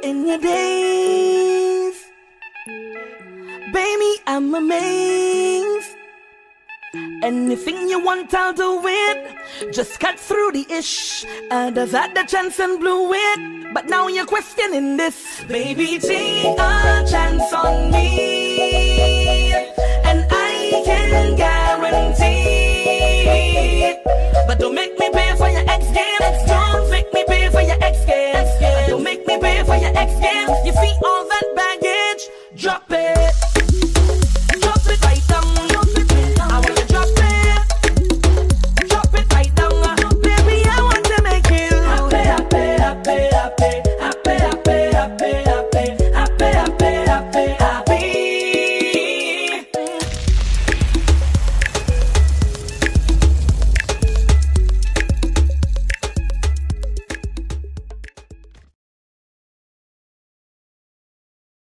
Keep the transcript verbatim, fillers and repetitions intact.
in your days. Baby, I'm amazed. Anything you want, I'll do it. Just cut through the ish. I'd have had the chance and blew it, but now you're questioning this. Baby, take a chance on me, and I can guarantee it. But don't make me pay for your ex games. Don't make me pay for your ex games. Don't make me pay for your ex games. You see.